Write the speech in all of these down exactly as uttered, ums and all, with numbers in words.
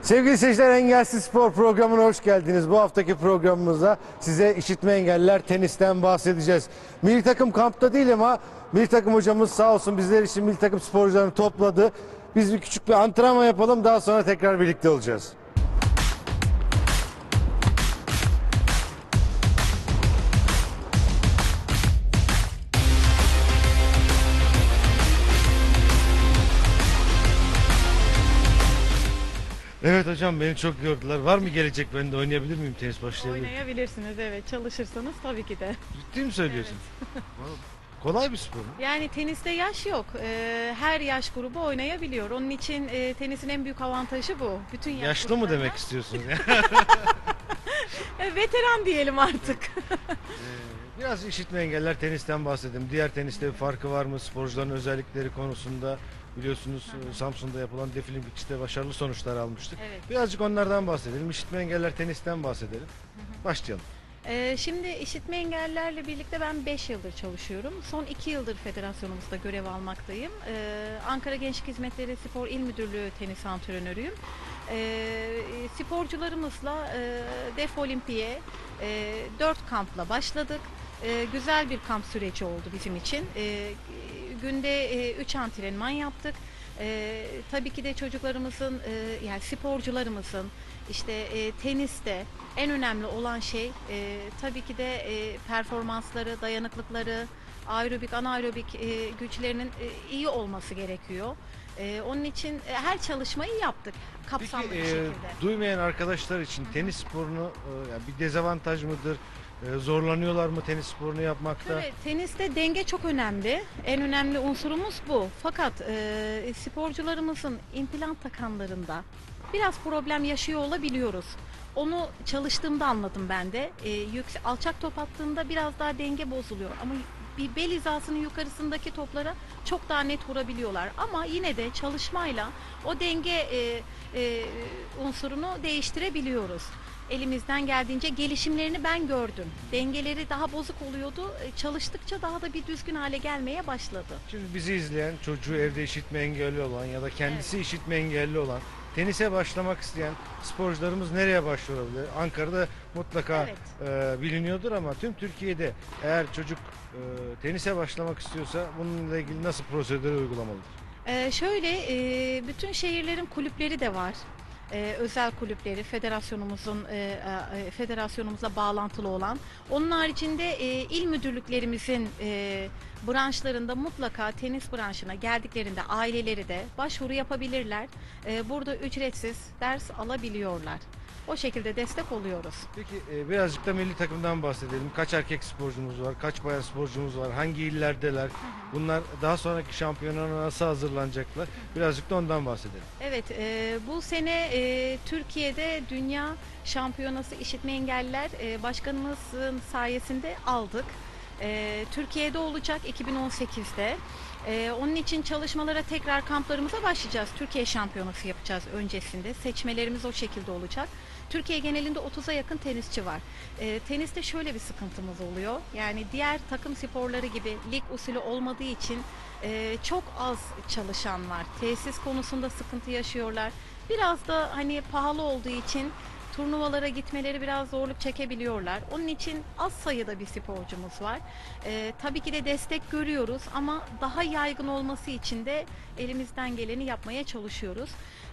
Sevgili seyirciler, Engelsiz Spor programına hoş geldiniz. Bu haftaki programımızda size işitme engelliler tenisten bahsedeceğiz. Milli takım kampta değil ama milli takım hocamız sağ olsun bizler için milli takım sporcularını topladı. Biz bir küçük bir antrenman yapalım, daha sonra tekrar birlikte olacağız. Evet hocam, beni çok gördüler. Var mı gelecek, ben de oynayabilir miyim, tenis başlayabilir miyim? Oynayabilirsiniz, evet, çalışırsanız tabii ki de. Ciddi mi söylüyorsun? Kolay bir spor mu? Yani teniste yaş yok. Ee, her yaş grubu oynayabiliyor. Onun için e, tenisin en büyük avantajı bu. Bütün yaş Yaşlı mı gruplarına- demek istiyorsunuz ya? E, veteran diyelim artık. Ee, Biraz işitme engeller tenisten bahsedelim. Diğer teniste bir farkı var mı? Sporcuların özellikleri konusunda biliyorsunuz Samsun'da yapılan Deaflympics'te başarılı sonuçlar almıştık. Evet. Birazcık onlardan bahsedelim. İşitme engeller tenisten bahsedelim. Başlayalım. Ee, şimdi işitme engellilerle birlikte ben beş yıldır çalışıyorum. Son iki yıldır federasyonumuzda görev almaktayım. Ee, Ankara Gençlik Hizmetleri Spor İl Müdürlüğü tenis antrenörüyüm. Ee, sporcularımızla e, Deafolimpik'e e, dört kampla başladık. E, güzel bir kamp süreci oldu bizim için. E, günde üç antrenman yaptık. E, tabii ki de çocuklarımızın, e, yani sporcularımızın işte e, teniste en önemli olan şey e, tabii ki de e, performansları, dayanıklıkları, aerobik, anaerobik e, güçlerinin e, iyi olması gerekiyor. E, onun için e, her çalışmayı yaptık kapsamlı Peki bir e, şekilde. duymayan arkadaşlar için tenis sporunu e, yani bir dezavantaj mıdır? E, zorlanıyorlar mı tenis sporunu yapmakta? Şöyle, teniste denge çok önemli. En önemli unsurumuz bu. Fakat e, sporcularımızın implant takanlarında biraz problem yaşıyor olabiliyoruz. Onu çalıştığımda anladım ben de. E, yüksek, alçak top attığında biraz daha denge bozuluyor. Ama bir bel hizasının yukarısındaki toplara çok daha net vurabiliyorlar. Ama yine de çalışmayla o denge e, e, unsurunu değiştirebiliyoruz. Elimizden geldiğince gelişimlerini ben gördüm. Dengeleri daha bozuk oluyordu. E, Çalıştıkça daha da bir düzgün hale gelmeye başladı. Şimdi bizi izleyen çocuğu evde işitme engelli olan ya da kendisi işitme engelli olan tenise başlamak isteyen sporcularımız nereye başvurabilir? Ankara'da mutlaka Evet. e, biliniyordur ama tüm Türkiye'de eğer çocuk e, tenise başlamak istiyorsa bununla ilgili nasıl prosedürü uygulamalıdır? Ee, şöyle, e, bütün şehirlerin kulüpleri de var. Ee, özel kulüpleri, federasyonumuzun e, e, federasyonumuza bağlantılı olan. Onun haricinde e, il müdürlüklerimizin e, branşlarında mutlaka tenis branşına geldiklerinde aileleri de başvuru yapabilirler. E, burada ücretsiz ders alabiliyorlar. O şekilde destek oluyoruz. Peki e, birazcık da milli takımdan bahsedelim. Kaç erkek sporcumuz var, kaç bayan sporcumuz var, hangi illerdeler? Bunlar daha sonraki şampiyonana nasıl hazırlanacaklar? Birazcık da ondan bahsedelim. Evet, e, bu sene e, Türkiye'de Dünya Şampiyonası İşitme Engelliler e, Başkanımızın sayesinde aldık. E, Türkiye'de olacak iki bin on sekizde. E, onun için çalışmalara tekrar kamplarımıza başlayacağız. Türkiye Şampiyonası yapacağız öncesinde. Seçmelerimiz o şekilde olacak. Türkiye genelinde otuza yakın tenisçi var. E, teniste şöyle bir sıkıntımız oluyor. Yani diğer takım sporları gibi lig usulü olmadığı için e, çok az çalışan var. Tesis konusunda sıkıntı yaşıyorlar. Biraz da hani pahalı olduğu için turnuvalara gitmeleri biraz zorluk çekebiliyorlar. Onun için az sayıda bir sporcumuz var. Ee, tabii ki de destek görüyoruz ama daha yaygın olması için de elimizden geleni yapmaya çalışıyoruz.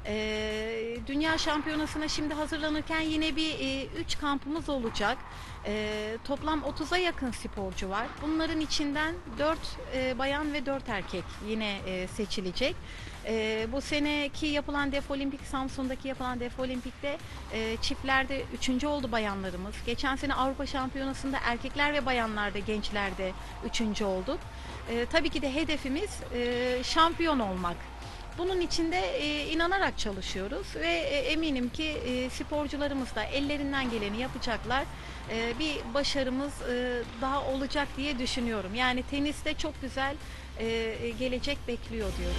Ee, Dünya Şampiyonası'na şimdi hazırlanırken yine bir e, üç kampımız olacak. Ee, toplam otuza yakın sporcu var. Bunların içinden dört e, bayan ve dört erkek yine e, seçilecek. E, bu seneki yapılan Deafolimpik, Samsun'daki yapılan Deafolimpik'te e, çiftlerde üçüncü oldu bayanlarımız. Geçen sene Avrupa Şampiyonası'nda erkekler ve bayanlarda, gençlerde üçüncü olduk. E, tabii ki de hedefimiz e, şampiyon olmak. Bunun için de e, inanarak çalışıyoruz ve e, eminim ki e, sporcularımız da ellerinden geleni yapacaklar. E, bir başarımız e, daha olacak diye düşünüyorum. Yani teniste çok güzel e, gelecek bekliyor diyorum.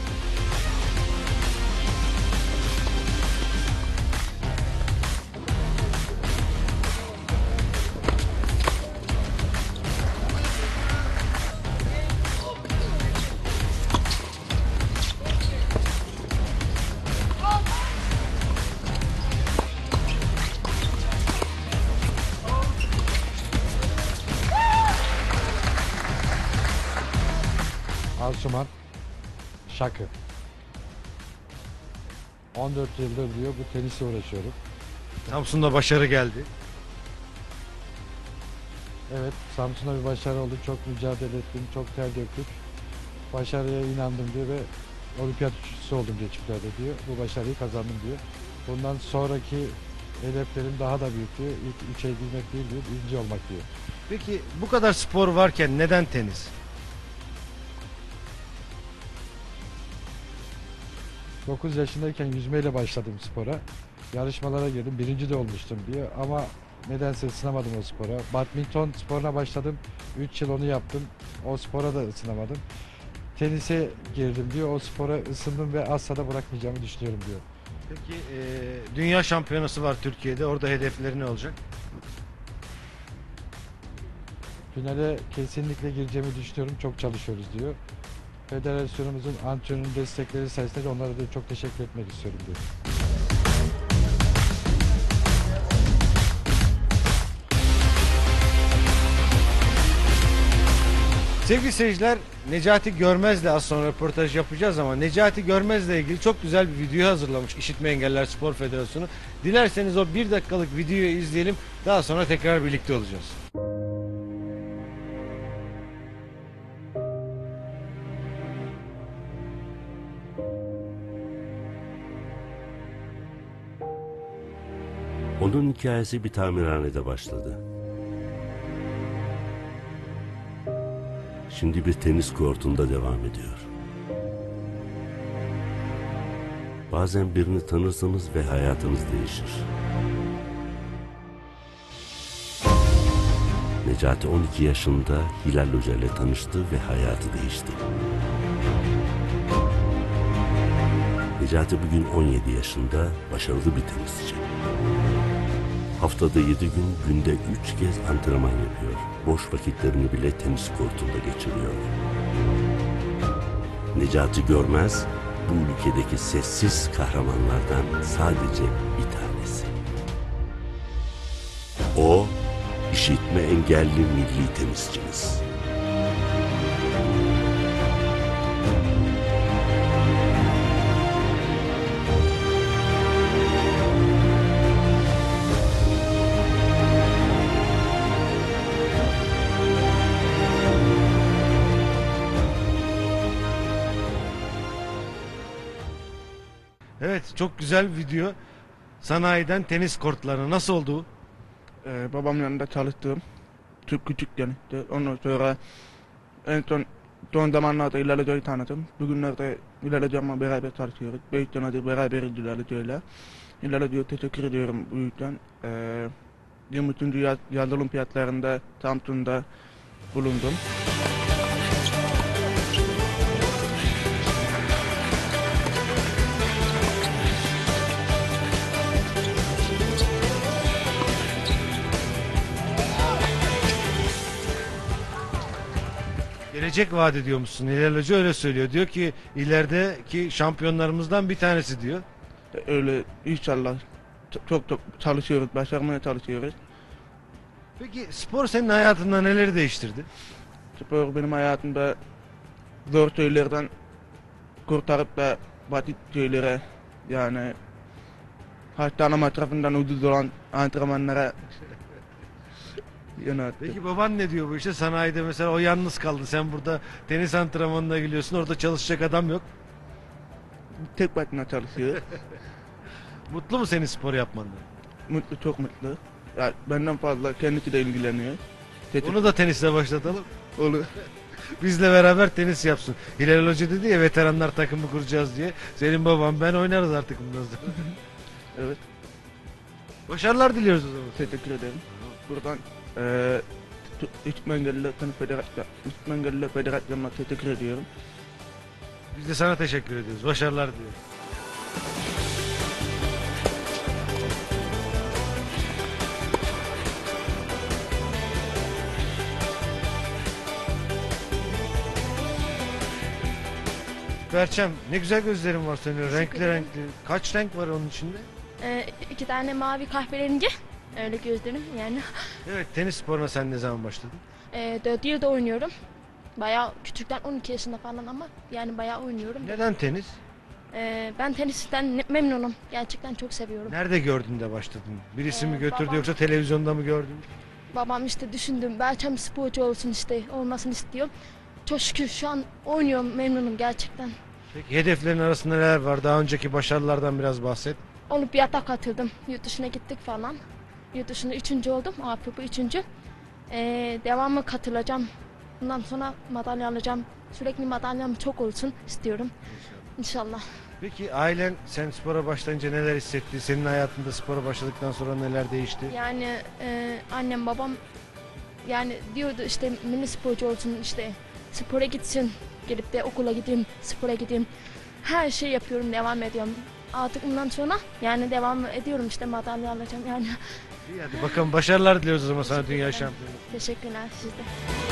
Asuman Şakı. on dört yıldır diyor bu tenisle uğraşıyorum. Samsun'da başarı geldi. Evet, Samsun'a bir başarı oldu. Çok mücadele ettim, çok ter döktük. Başarıya inandım diyor ve olimpiyat üçüncüsü oldum diyor çiftlerde diyor. Bu başarıyı kazandım diyor. Bundan sonraki hedeflerim daha da büyük diyor. İlk üçe girmek değil diyor, birinci olmak diyor. Peki bu kadar spor varken neden tenis? dokuz yaşındayken yüzmeyle başladım spora. Yarışmalara girdim, birinci de olmuştum diyor ama nedense ısınamadım o spora. Badminton sporuna başladım, üç yıl onu yaptım. O spora da ısınamadım. Tenise girdim diyor, o spora ısındım ve asla da bırakmayacağımı düşünüyorum diyor. Peki e, dünya şampiyonası var Türkiye'de. Orada hedefleri ne olacak? Finale kesinlikle gireceğimi düşünüyorum, çok çalışıyoruz diyor. Federasyonumuzun antrenörün destekleri sayesinde de onlara da çok teşekkür etmek istiyorum diyor. Sevgili seyirciler, Necati Görmez'le az sonra röportaj yapacağız ama Necati Görmez'le ilgili çok güzel bir video hazırlamış İşitme Engelliler Spor Federasyonu. Dilerseniz o bir dakikalık videoyu izleyelim. Daha sonra tekrar birlikte olacağız. Onun hikayesi bir tamirhanede başladı. Şimdi bir tenis kortunda devam ediyor. Bazen birini tanırsınız ve hayatınız değişir. Necati on iki yaşında Hilal Hoca ile tanıştı ve hayatı değişti. Necati bugün on yedi yaşında, başarılı bir tenisçi. Haftada yedi gün, günde üç kez antrenman yapıyor. Boş vakitlerini bile tenis kortunda geçiriyor. Necati Görmez, bu ülkedeki sessiz kahramanlardan sadece bir tanesi. O, işitme engelli milli tenisçimiz. Evet, çok güzel bir video. Sanayiden tenis kortlarına nasıl oldu? Ee, babamın yanında çalıştım. Çok küçükken işte. Ondan sonra en son son zamanlarda İlal Hoca'yı tanıdım. Bugünlerde İlal Hoca'mla beraber çalışıyoruz. Beş senedir beraberiz İlal Hoca'yla. İlal Hoca'ya teşekkür ediyorum bu yüzden. Ee, yirmi üçüncü yaz, yaz olimpiyatlarında Samsun'da bulundum. Gelecek vaat ediyor musun? Hilal Hoca öyle söylüyor. Diyor ki ilerideki şampiyonlarımızdan bir tanesi diyor. Öyle inşallah çok çok çalışıyoruz, başarmaya çalışıyoruz. Peki spor senin hayatında neleri değiştirdi? Spor benim hayatımda zor şeylerden kurtarıp da basit şeylere, yani hastane masrafından ucuz olan antrenmanlara yöneltti. Peki baban ne diyor bu işte? Sanayide mesela o yalnız kaldı. Sen burada tenis antrenmanına gidiyorsun. Orada çalışacak adam yok. Tek başına çalışıyor. Mutlu mu senin spor yapmandan? Mutlu, çok mutlu. Yani benden fazla kendisi de ilgileniyor. Teşekkür- Onu da tenisle başlatalım. Olur. Bizle beraber tenis yapsın. Hilal Hoca dedi ya veteranlar takımı kuracağız diye. Senin baban ben oynarız artık bundan sonra. Evet, Başarılar diliyoruz o zaman. teşekkür ederim. Buradan eee İşitme Engelliler Tenis Federasyonu, İşitme Engelliler Federasyonu'na teşekkür ediyorum. Biz de sana teşekkür ediyoruz. Başarılar diliyoruz. Berçem ne güzel gözlerin var senin. Renkli ederim. renkli. Kaç renk var onun içinde? Ee, iki tane mavi kahverengi. Öyle gözlerim yani. Evet, tenis sporuna sen ne zaman başladın? Ee, dört yılda oynuyorum. Bayağı küçükten on iki yaşında falan ama yani bayağı oynuyorum. Neden tenis? Ee, ben tenisten ne- memnunum. Gerçekten çok seviyorum. Nerede gördün de başladın? Birisi mi Ee, götürdü babam- yoksa televizyonda mı gördün? Babam işte düşündüm. Belki hem sporcu olsun işte olmasını istiyorum. Çok şükür şu an oynuyorum, memnunum gerçekten. Peki hedeflerin arasında neler var? Daha önceki başarılardan biraz bahset. Olimpiyata katıldım. Yurt dışına gittik falan. Yurt dışında üçüncü oldum. Avrupa üçüncü. Ee, devamlı katılacağım. Bundan sonra madalya alacağım. Sürekli madalyam çok olsun istiyorum. İnşallah. Peki ailen sen spora başlayınca neler hissetti? Senin hayatında spora başladıktan sonra neler değişti? Yani e, annem babam yani diyordu işte milli sporcu olsun işte spora gitsin. Gelip de okula gideyim, spora gideyim. Her şey yapıyorum, devam ediyorum. Artık bundan sonra yani devam ediyorum işte madalya alacağım yani. İyi, hadi bakalım, başarılar diliyoruz o zaman sana dünya ederim. şampiyonu. Teşekkürler siz de.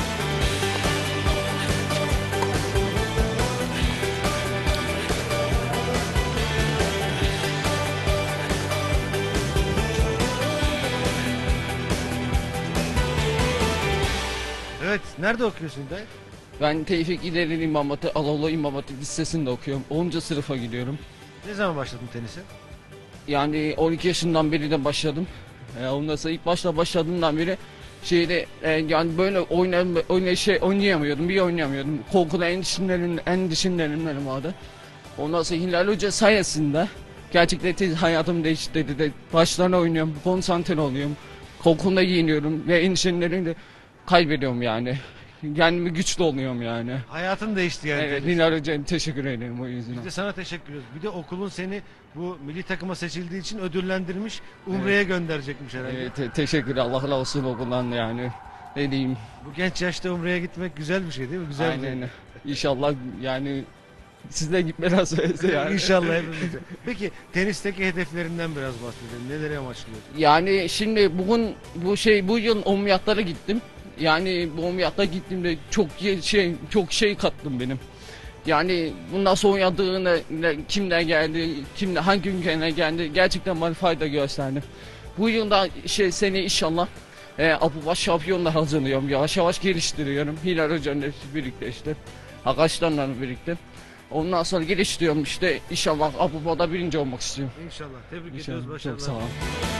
Evet, nerede okuyorsun Hidayet? Ben Tevfik İleri İmam Hatip, Alaoğlu İmam Hatip Lisesi'nde okuyorum. onuncu sınıfa gidiyorum. Ne zaman başladın tenise? Yani on iki yaşından beri de başladım. Ee, ondan sonra ilk başta başladığımdan beri şeyde e, yani böyle oyna, oyna, şey, oynayamıyordum, bir oynayamıyordum. Korkuda endişelerim, endişelerim vardı. Ondan sonra Hilal Hoca sayesinde gerçekten tez hayatım değişti dedi de başlarına oynuyorum, konsantre oluyorum. Korkumda giyiniyorum ve endişelerimi de kaybediyorum yani. Kendimi güçlü oluyorum yani. Hayatın değişti yani. Evet, tenis. Hilal Hoca'ya teşekkür ederim o yüzden. Biz de sana teşekkür ediyoruz. Bir de okulun seni bu milli takıma seçildiği için ödüllendirmiş, Umre'ye gönderecekmiş herhalde. Evet, te- teşekkür Allah razı olsun okuldan yani. Ne diyeyim? Bu genç yaşta Umre'ye gitmek güzel bir şey değil mi? Güzel bir Aynen. İnşallah yani siz de gitme nasip şey. yani. İnşallah hepimize. Peki tenisteki hedeflerinden biraz bahsedelim. Neleri amaçlıyorsun? Yani şimdi bugün bu şey bu yıl olimpiyatlara gittim. Yani bu olimpiyata gittiğimde çok ye- şey çok şey kattım benim. Yani bu nasıl oynadığını, ne- kimden geldi, kimden hangi ülkeden geldi gerçekten bana fayda gösterdi. Bu yılda şey seni inşallah e, Abubaş şampiyonla hazırlıyorum. Yavaş yavaş geliştiriyorum. Hilal Hoca'yla birlikte işte. Arkadaşlarla birlikte. Ondan sonra geliştiriyorum işte. İnşallah Abuba'da birinci olmak istiyorum. İnşallah. Tebrik İnşallah. ediyoruz. Başarılar. Çok sağ olun.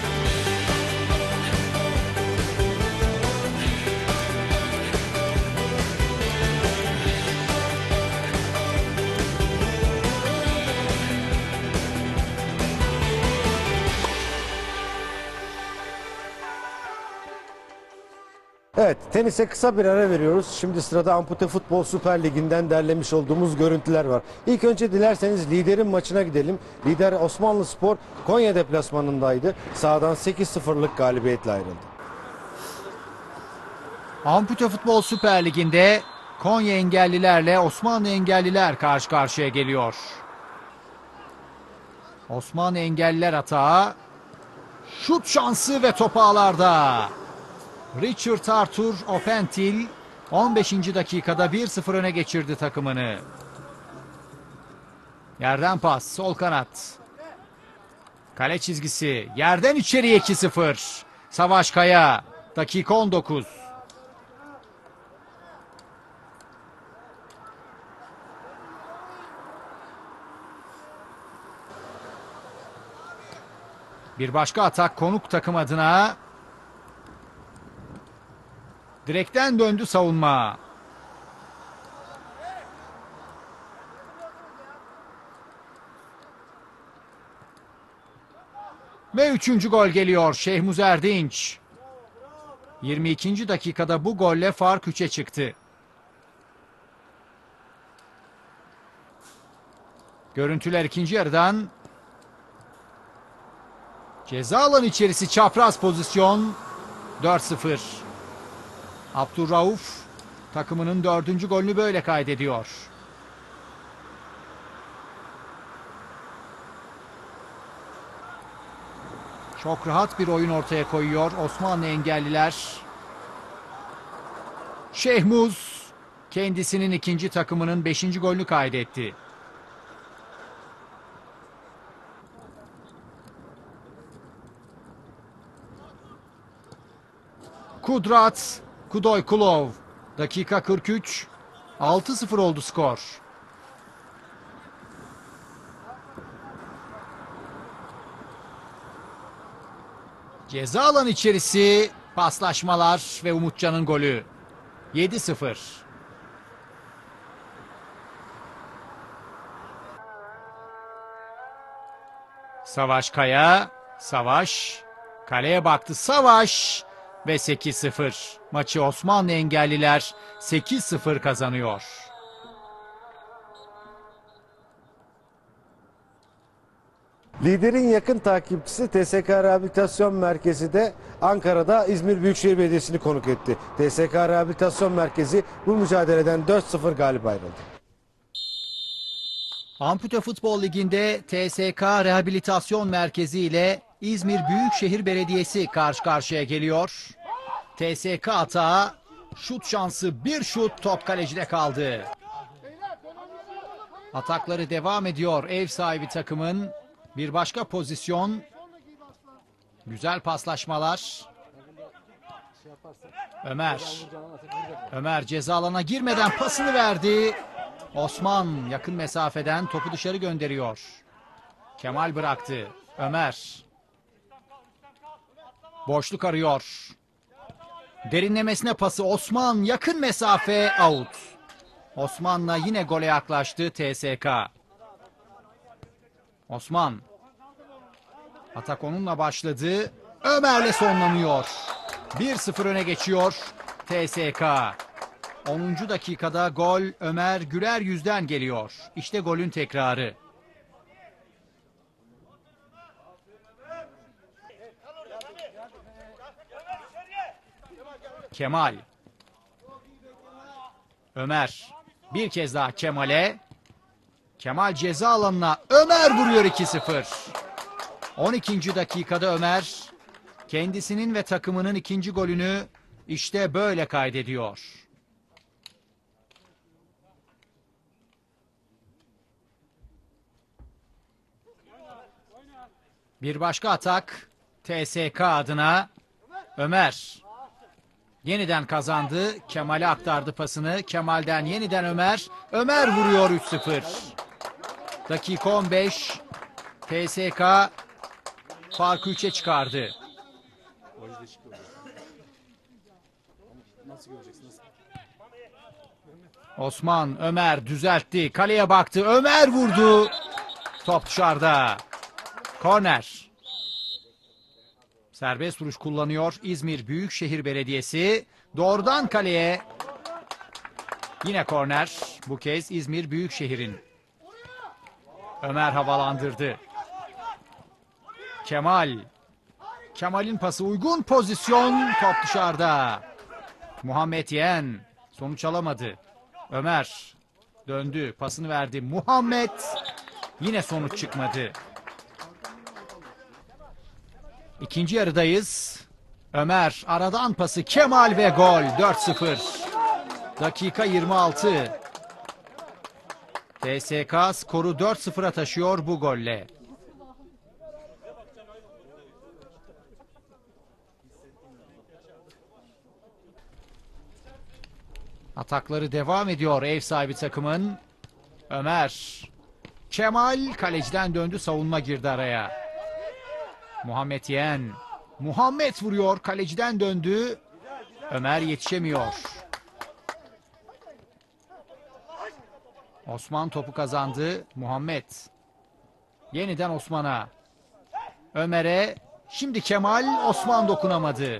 Evet, tenise kısa bir ara veriyoruz. Şimdi sırada Ampute Futbol Süper Ligi'nden derlemiş olduğumuz görüntüler var. İlk önce dilerseniz liderin maçına gidelim. Lider Osmanlıspor Konya deplasmanındaydı. Sahadan sekiz sıfırlık galibiyetle ayrıldı. Ampute Futbol Süper Ligi'nde Konya engellilerle Osmanlı engelliler karşı karşıya geliyor. Osmanlı engelliler atağı. Şut şansı ve top ağlarda. Richard Arthur Opentil on beşinci dakikada bir sıfır öne geçirdi takımını. Yerden pas, sol kanat. Kale çizgisi, yerden içeriye iki sıfır. Savaş Kaya, dakika on dokuz. Bir başka atak konuk takım adına. Direkten döndü savunma. Ve üçüncü gol geliyor Şehmuz Erdinç. yirmi ikinci dakikada bu golle fark üçe çıktı. Görüntüler ikinci yarıdan. Ceza alanı içerisi çapraz pozisyon. dört sıfır. Abdurrauf takımının dördüncü golünü böyle kaydediyor. Çok rahat bir oyun ortaya koyuyor Osmanlı engelliler. Şehmuz kendisinin ikinci takımının beşinci golünü kaydetti. Kudrat Kudoykulov dakika kırk üç. altı sıfır oldu skor. Ceza alanı içerisi paslaşmalar ve Umutcan'ın golü. yedi sıfır. Savaş Kaya, Savaş, kaleye baktı Savaş ve sekiz sıfır. Maçı Osmanlı engelliler sekiz sıfır kazanıyor. Liderin yakın takipçisi T S K Rehabilitasyon Merkezi de Ankara'da İzmir Büyükşehir Belediyesi'ni konuk etti. T S K Rehabilitasyon Merkezi bu mücadeleden dört sıfır galip ayrıldı. Ampute Futbol Ligi'nde T S K Rehabilitasyon Merkezi ile İzmir Büyükşehir Belediyesi karşı karşıya geliyor. T S K atağı, şut şansı, bir şut, top kalecide kaldı. Atakları devam ediyor ev sahibi takımın. Bir başka pozisyon. Güzel paslaşmalar. Ömer. Ömer ceza alanına girmeden pasını verdi. Osman yakın mesafeden topu dışarı gönderiyor. Kemal bıraktı. Ömer. Boşluk arıyor. Derinlemesine pası Osman, yakın mesafe, out. Osman'la yine gole yaklaştı T S K. Osman. Atak onunla başladı. Ömer'le sonlanıyor. bir sıfır öne geçiyor T S K. onuncu dakikada gol Ömer Güler Yüz'den geliyor. İşte golün tekrarı. Kemal. Ömer. Bir kez daha Kemal'e. Kemal ceza alanına. Ömer vuruyor iki sıfır. on ikinci dakikada Ömer kendisinin ve takımının ikinci golünü işte böyle kaydediyor. Bir başka atak T S K adına. Ömer yeniden kazandı. Kemal'e aktardı pasını. Kemal'den yeniden Ömer. Ömer vuruyor üç sıfır. Dakika on beş. T S K farkı üçe çıkardı. Osman, Ömer düzeltti. Kaleye baktı. Ömer vurdu. Top dışarıda. Korner. Serbest vuruş kullanıyor İzmir Büyükşehir Belediyesi. Doğrudan kaleye. Yine korner. Bu kez İzmir Büyükşehir'in. Ömer havalandırdı. Kemal. Kemal'in pası, uygun pozisyon. Top dışarıda. Muhammed Yen. Sonuç alamadı. Ömer döndü. Pasını verdi. Muhammed. Yine sonuç çıkmadı. İkinci yarıdayız. Ömer aradan pası, Kemal ve gol. dört sıfır. Dakika yirmi altı. T S K skoru dört sıfıra taşıyor bu golle. Atakları devam ediyor ev sahibi takımın. Ömer. Kemal kaleciden döndü, savunma girdi araya. Muhammed Yen. Muhammed vuruyor, kaleciden döndü. Ömer yetişemiyor. Osman topu kazandı. Muhammed. Yeniden Osman'a. Ömer'e. Şimdi Kemal. Osman dokunamadı.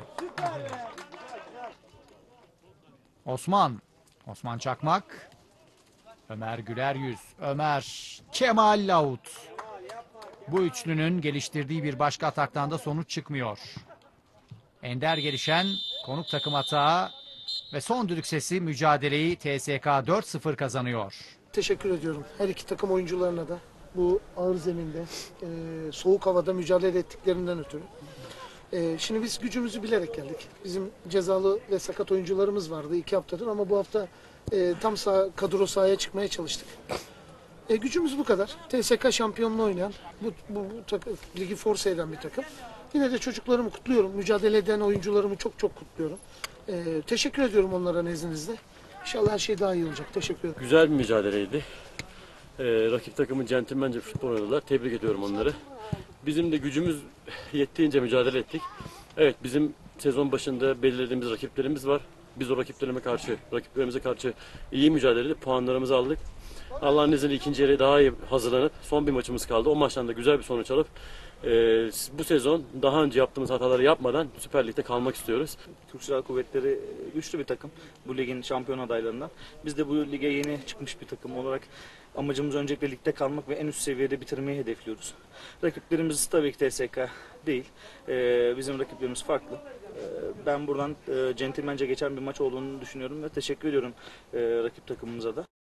Osman. Osman Çakmak. Ömer Güler Yüz. Ömer. Kemal out. Bu üçlünün geliştirdiği bir başka ataktan da sonuç çıkmıyor. Ender gelişen konuk takım atağı ve son düdük sesi mücadeleyi T S K dört sıfır kazanıyor. Teşekkür ediyorum her iki takım oyuncularına da bu ağır zeminde, e, soğuk havada mücadele ettiklerinden ötürü. E, şimdi biz gücümüzü bilerek geldik. Bizim cezalı ve sakat oyuncularımız vardı iki haftadır ama bu hafta e, tam sağ, kadro sahaya çıkmaya çalıştık. E, gücümüz bu kadar. T S K şampiyonluğu oynayan, bu, bu, bu takım, ligi force eden bir takım. Yine de çocuklarımı kutluyorum. Mücadele eden oyuncularımı çok çok kutluyorum. E, teşekkür ediyorum onlara nezdinizde. İnşallah her şey daha iyi olacak. Teşekkür ederim. Güzel bir mücadeleydi. Ee, rakip takımın centilmence futbol oynadılar. Tebrik ediyorum onları. Bizim de gücümüz yettiğince mücadele ettik. Evet, bizim sezon başında belirlediğimiz rakiplerimiz var. Biz o rakiplerime karşı, rakiplerimize karşı iyi mücadele edip puanlarımızı aldık. Allah'ın izniyle ikinci yarıya daha iyi hazırlanıp son bir maçımız kaldı. O maçtan da güzel bir sonuç alıp e, bu sezon daha önce yaptığımız hataları yapmadan Süper Lig'de kalmak istiyoruz. Türk Silahlı Kuvvetleri güçlü bir takım. Bu ligin şampiyon adaylarından. Biz de bu lige yeni çıkmış bir takım olarak amacımız öncelikle ligde kalmak ve en üst seviyede bitirmeyi hedefliyoruz. Rakiplerimiz tabii ki T S K değil. Ee, bizim rakiplerimiz farklı. Ee, ben buradan e, centilmence geçen bir maç olduğunu düşünüyorum ve teşekkür ediyorum e, rakip takımımıza da.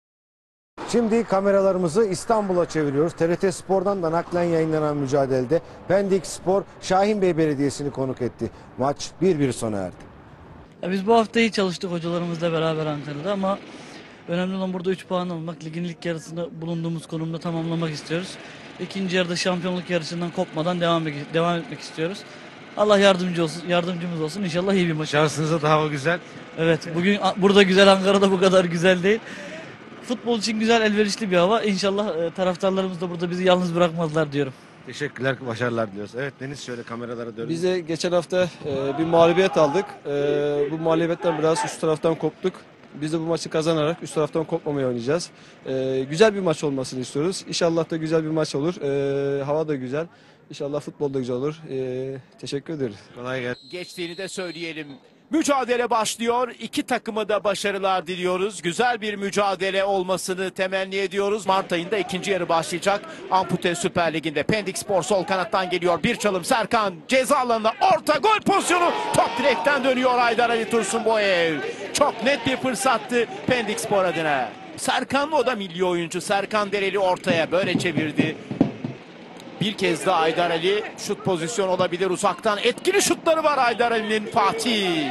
Şimdi kameralarımızı İstanbul'a çeviriyoruz. T R T Spor'dan da naklen yayınlanan mücadelede Pendik Spor Şahinbey Belediyesi'ni konuk etti. Maç bir bir sona erdi. Ya biz bu hafta iyi çalıştık hocalarımızla beraber Ankara'da ama önemli olan burada üç puan almak. Ligin ilk yarısında bulunduğumuz konumda tamamlamak istiyoruz. İkinci yarıda şampiyonluk yarışından kopmadan devam, devam etmek istiyoruz. Allah yardımcı olsun, yardımcımız olsun. İnşallah iyi bir maç. Şansınıza da hava güzel. Evet, bugün burada güzel, Ankara'da bu kadar güzel değil. Futbol için güzel, elverişli bir hava. İnşallah e, taraftarlarımız da burada bizi yalnız bırakmazlar diyorum. Teşekkürler, başarılar diliyoruz. Evet Deniz, şöyle kameralara dönün. Biz de geçen hafta e, bir mağlubiyet aldık. E, bu mağlubiyetten biraz üst taraftan koptuk. Biz de bu maçı kazanarak üst taraftan kopmamaya oynayacağız. E, güzel bir maç olmasını istiyoruz. İnşallah da güzel bir maç olur. E, hava da güzel. İnşallah futbol da güzel olur. E, teşekkür ederiz. Kolay gelsin. Geçtiğini de söyleyelim. Mücadele başlıyor. İki takıma da başarılar diliyoruz. Güzel bir mücadele olmasını temenni ediyoruz. Mart ayında ikinci yarı başlayacak. Ampute Süper Ligi'nde Pendik Spor sol kanattan geliyor. Bir çalım Serkan ceza alanına orta gol pozisyonu. Top direkten dönüyor Haydar Ali Tursunboyev. Çok net bir fırsattı Pendik Spor adına. Serkan, o da milli oyuncu. Serkan Dereli ortaya böyle çevirdi. Bir kez daha Haydar Ali, şut pozisyonu olabilir uzaktan. Etkili şutları var Haydar Ali'nin. Fatih.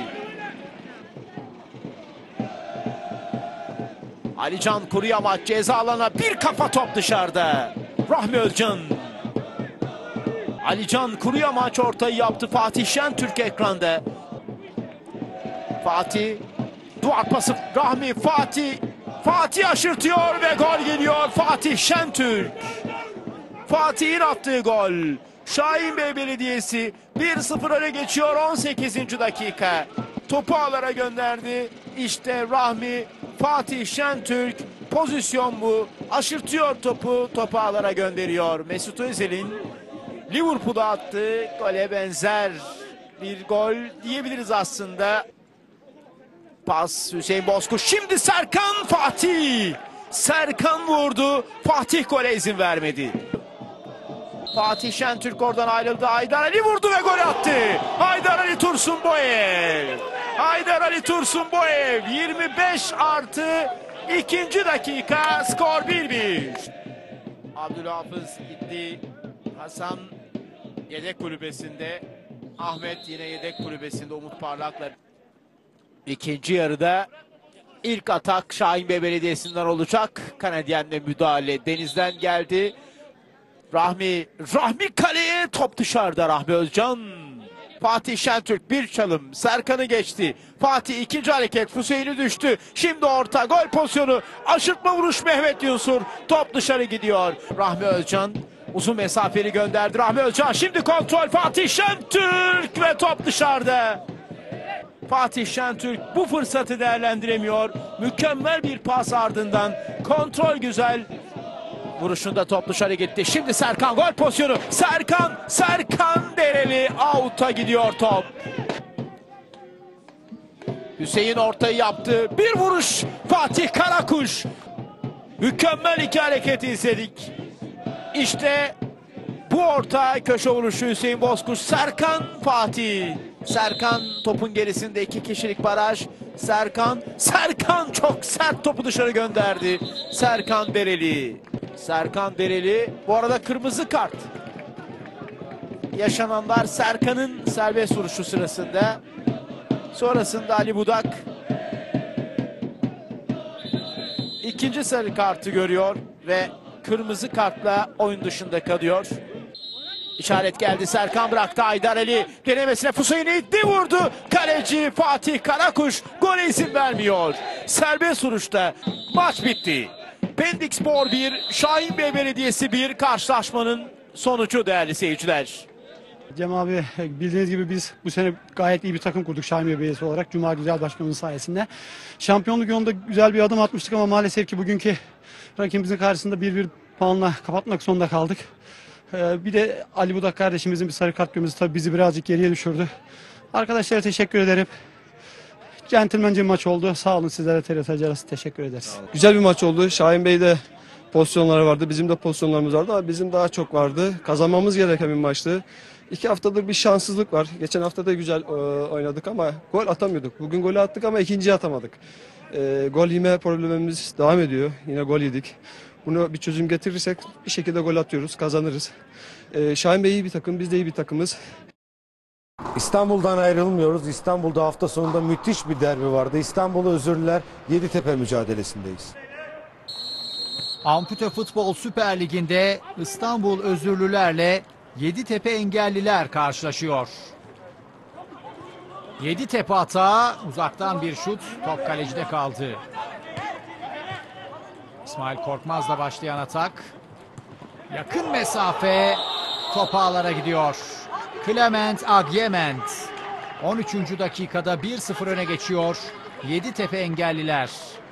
Alican Kuruyamaç ceza alana, bir kafa top dışarıda. Rahmi Özcan. Alican Kuruyamaç ortayı yaptı. Fatih Şentürk ekranda. Fatih. Duvar pası Rahmi. Fatih. Fatih aşırtıyor ve gol geliyor. Fatih Şentürk. Fatih'in attığı gol. Şahinbey Belediyesi bir sıfır öne geçiyor on sekizinci dakika. Topu ağlara gönderdi. İşte Rahmi, Fatih Şentürk. Pozisyon bu. Aşırtıyor topu. Topu ağlara gönderiyor. Mesut Özil'in Liverpool'a attığı gole benzer bir gol diyebiliriz aslında. Pas Hüseyin Bozkurt. Şimdi Serkan, Fatih. Serkan vurdu. Fatih gole izin vermedi. Fatih Şentürk oradan ayrıldı. Haydar Ali vurdu ve gol attı. Haydar Ali Tursunboyev. Haydar Ali Tursunboyev. yirmi beş artı ikinci dakika. Skor bir bir. Abdülhafız gitti. Hasan yedek kulübesinde. Ahmet yine yedek kulübesinde Umut Parlak'la. İkinci yarıda ilk atak Şahinbey Belediyesi'nden olacak. Kanadyen'le müdahale Deniz'den geldi. Rahmi, Rahmi kaleye, top dışarıda Rahmi Özcan. Fatih Şentürk bir çalım, Serkan'ı geçti. Fatih ikinci hareket, Hüseyin'i düştü. Şimdi orta gol pozisyonu, aşırtma vuruş Mehmet Yunsur. Top dışarı gidiyor. Rahmi Özcan uzun mesafeli gönderdi. Rahmi Özcan şimdi kontrol, Fatih Şentürk ve top dışarıda. Fatih Şentürk bu fırsatı değerlendiremiyor. Mükemmel bir pas ardından, kontrol güzel. Vuruşunda top dışarı gitti. Şimdi Serkan gol pozisyonu. Serkan, Serkan Dereli out'a gidiyor top. Hüseyin ortayı yaptı. Bir vuruş Fatih Karakuş. Mükemmel iki hareketi izledik. İşte bu orta köşe vuruşu Hüseyin Bozkurt. Serkan, Fatih. Serkan topun gerisinde iki kişilik baraj. Serkan, Serkan çok sert topu dışarı gönderdi. Serkan Dereli. Serkan Dereli, bu arada kırmızı kart. Yaşananlar Serkan'ın serbest vuruşu sırasında. Sonrasında Ali Budak ikinci sarı kartı görüyor ve kırmızı kartla oyun dışında kalıyor. İşaret geldi. Serkan bıraktı. Haydar Ali denemesine Fusay'ını itti, vurdu. Kaleci Fatih Karakuş gole izin vermiyor. Serbest vuruşta maç bitti. Pendik Spor bir, Şahin Bey Belediyesi bir, karşılaşmanın sonucu değerli seyirciler. Cem abi, bildiğiniz gibi biz bu sene gayet iyi bir takım kurduk Şahin Bey Belediyesi olarak Cuma Güzel Başkanımız sayesinde. Şampiyonluk yolunda güzel bir adım atmıştık ama maalesef ki bugünkü rakibimizin karşısında bir bir puanla kapatmak zorunda kaldık. Ee, bir de Ali Budak kardeşimizin bir sarı kart görmesi tabii bizi birazcık geriye düşürdü. Arkadaşlara teşekkür ederim. Centilmence bir maç oldu. Sağ olun, sizlere T R T Arası teşekkür ederiz. Güzel bir maç oldu. Şahin Bey'de pozisyonları vardı. Bizim de pozisyonlarımız vardı ama bizim daha çok vardı. Kazanmamız gereken bir maçtı. İki haftadır bir şanssızlık var. Geçen hafta da güzel e, oynadık ama gol atamıyorduk. Bugün golü attık ama ikinciyi atamadık. E, gol yeme problemimiz devam ediyor. Yine gol yedik. Bunu bir çözüm getirirsek bir şekilde gol atıyoruz, kazanırız. E, Şahin Bey iyi bir takım, biz de iyi bir takımız. İstanbul'dan ayrılmıyoruz. İstanbul'da hafta sonunda müthiş bir derbi vardı. İstanbul'u özürlüler Yeditepe mücadelesindeyiz. Ampute Futbol Süper Ligi'nde İstanbul Özürlülerle Yeditepe Engelliler karşılaşıyor. Yeditepe atağı, uzaktan bir şut, top kalecide kaldı. İsmail Korkmaz'la başlayan atak. Yakın mesafe, top ağlara gidiyor. Clement Agyement on üçüncü dakikada bir sıfır öne geçiyor Yeditepe Engelliler.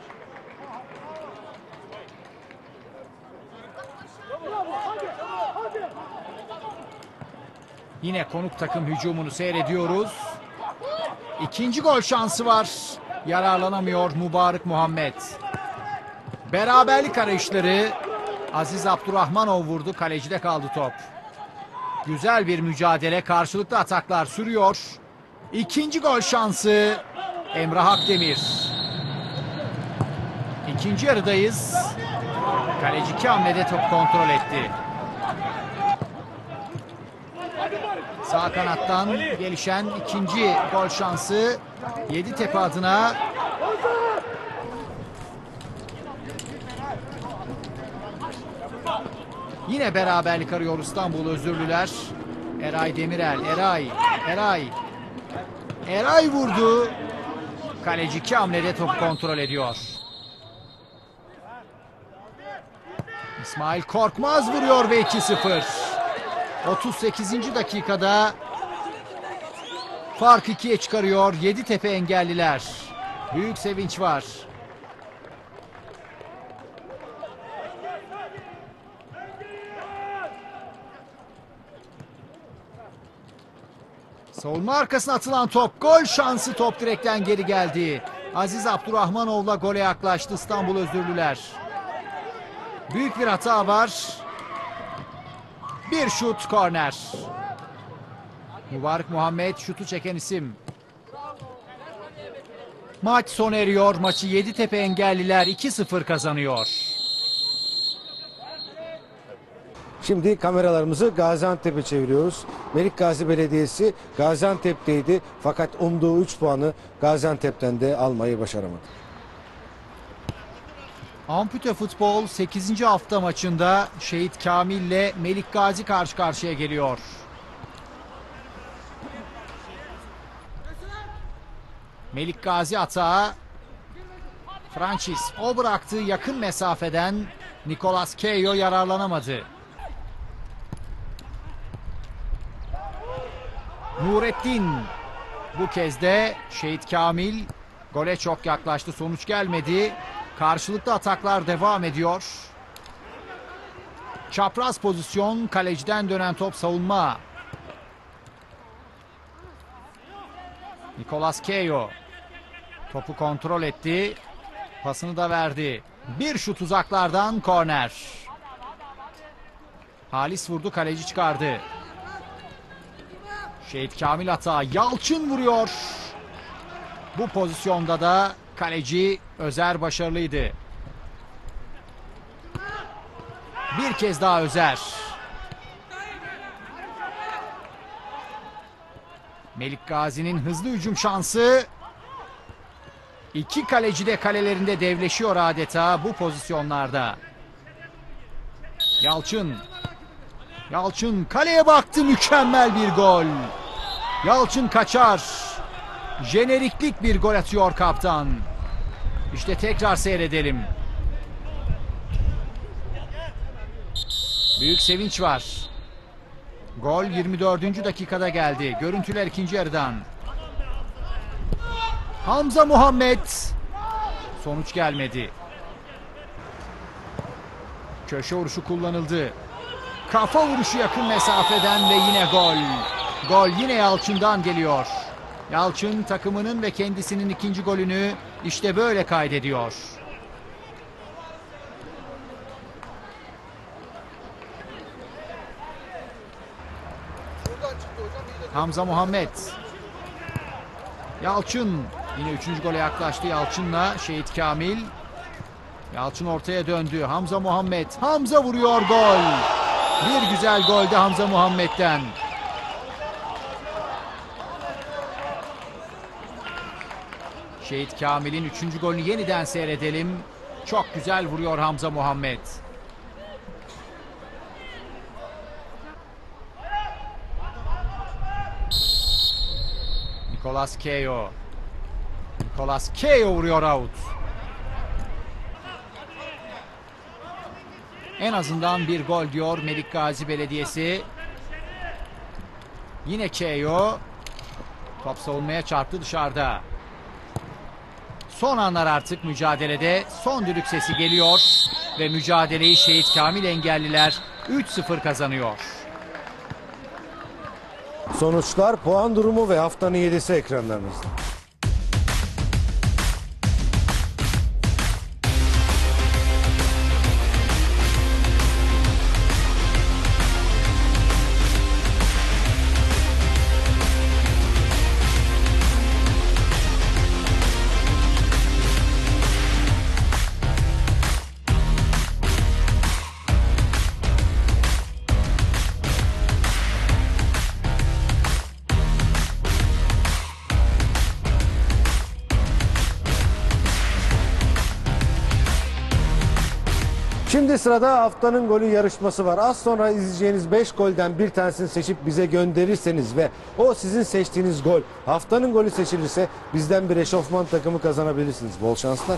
Yine konuk takım hücumunu seyrediyoruz. İkinci gol şansı var. Yararlanamıyor Mübarek Muhammed. Beraberlik arayışları. Aziz Abdurrahmanov vurdu. Kalecide kaldı top. Güzel bir mücadele. Karşılıklı ataklar sürüyor. İkinci gol şansı. Emrah Akdemir. İkinci yarıdayız. Kaleci iki hamlede top kontrol etti. Sağ kanattan gelişen ikinci gol şansı Yeditepe adına. Yine beraberlik arıyor İstanbul Özürlüler. Eray Demirel, Eray, Eray. Eray vurdu. Kaleci iki hamlede topu kontrol ediyor. İsmail Korkmaz vuruyor ve iki sıfır. otuz sekizinci dakikada fark ikiye çıkarıyor Yeditepe Engelliler. Büyük sevinç var. Savunma arkasına atılan top. Gol şansı, top direkten geri geldi. Aziz Abdurrahmanov'la gole yaklaştı İstanbul Özürlüler. Büyük bir hata var. Bir şut, korner. Mübarek Muhammed şutu çeken isim. Maç sona eriyor. Maçı Yeditepe Engelliler iki sıfır kazanıyor. Şimdi kameralarımızı Gaziantep'e çeviriyoruz. Melik Gazi Belediyesi Gaziantep'teydi fakat umduğu üç puanı Gaziantep'ten de almayı başaramadı. Ampute Futbol sekizinci hafta maçında Şehit Kamil ile Melik Gazi karşı karşıya geliyor. Melik Gazi atağı. Francis o bıraktığı yakın mesafeden Nicolas Keyo yararlanamadı. Nurettin bu kez de Şehit Kamil gole çok yaklaştı, sonuç gelmedi. Karşılıklı ataklar devam ediyor. Çapraz pozisyon, kaleciden dönen top savunma. Nicolas Keyo topu kontrol etti. Pasını da verdi. Bir şut uzaklardan, korner. Halis vurdu, kaleci çıkardı. Şehit Kamil hata. Yalçın vuruyor. Bu pozisyonda da kaleci Özer başarılıydı. Bir kez daha Özer. Melik Gazi'nin hızlı hücum şansı. İki kaleci de kalelerinde devleşiyor adeta bu pozisyonlarda. Yalçın. Yalçın kaleye baktı, mükemmel bir gol. Yalçın kaçar. Jeneriklik bir gol atıyor kaptan. İşte tekrar seyredelim. Büyük sevinç var. Gol yirmi dördüncü dakikada geldi. Görüntüler ikinci yarıdan. Hamza Muhammed. Sonuç gelmedi. Köşe vuruşu kullanıldı. Kafa vuruşu yakın mesafeden ve yine gol. Gol yine Yalçın'dan geliyor. Yalçın takımının ve kendisinin ikinci golünü işte böyle kaydediyor. Hamza Muhammed. Yalçın yine üçüncü gole yaklaştı. Yalçın'la Şehit Kamil. Yalçın ortaya döndü. Hamza Muhammed. Hamza vuruyor, gol. Bir güzel gol de Hamza Muhammed'den. Şehit Kamil'in üçüncü golünü yeniden seyredelim. Çok güzel vuruyor Hamza Muhammed. Nicolas Keyo. Nicolas Keyo vuruyor, out. En azından bir gol diyor Melik Gazi Belediyesi. Yine Keyo. Top savunmaya çarptı, dışarıda. Son anlar artık mücadelede. Son düdük sesi geliyor. Ve mücadeleyi Şehit Kamil Engelliler üç sıfır kazanıyor. Sonuçlar, puan durumu ve haftanın yedisi ekranlarınızda. Şimdi sırada haftanın golü yarışması var. Az sonra izleyeceğiniz beş golden bir tanesini seçip bize gönderirseniz ve o sizin seçtiğiniz gol haftanın golü seçilirse bizden bir eşofman takımı kazanabilirsiniz. Bol şanslar.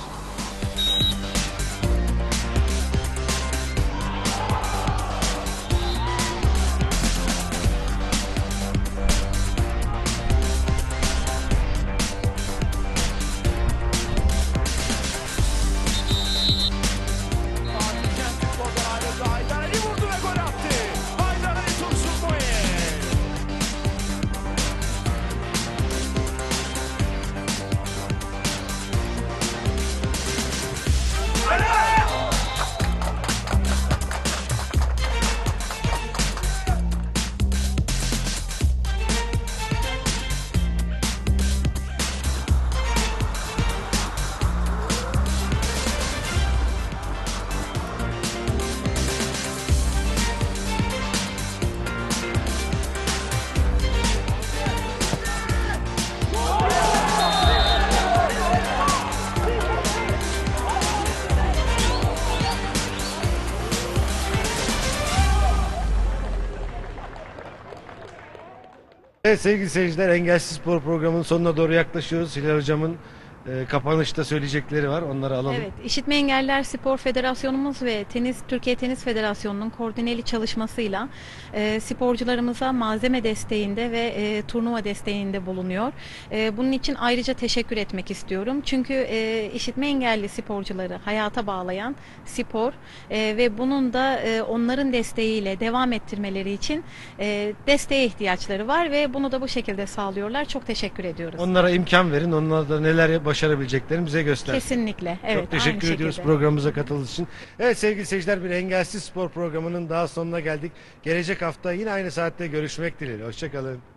Evet sevgili seyirciler, Engelsiz Spor programının sonuna doğru yaklaşıyoruz. Hilal Hocam'ın e, kapanışta söyleyecekleri var. Onları alalım. Evet, İşitme Engelliler Spor Federasyonumuz ve Tenis Türkiye Tenis Federasyonu'nun koordineli çalışmasıyla e, sporcularımıza malzeme desteğinde ve e, turnuva desteğinde bulunuyor. E, bunun için ayrıca teşekkür etmek istiyorum. Çünkü e, işitme engelli sporcuları hayata bağlayan spor e, ve bunun da e, onların desteğiyle devam ettirmeleri için e, desteğe ihtiyaçları var ve bunu da bu şekilde sağlıyorlar. Çok teşekkür ediyoruz. Onlara imkan verin. Onlar da neler başarabileceklerini bize göstersin. Kesinlikle. Evet, Çok teşekkür aynı ediyoruz şekilde. programımıza katıldığınız için. Evet sevgili seyirciler, bir Engelsiz Spor programının daha sonuna geldik. Gelecek hafta yine aynı saatte görüşmek dileğiyle. Hoşçakalın.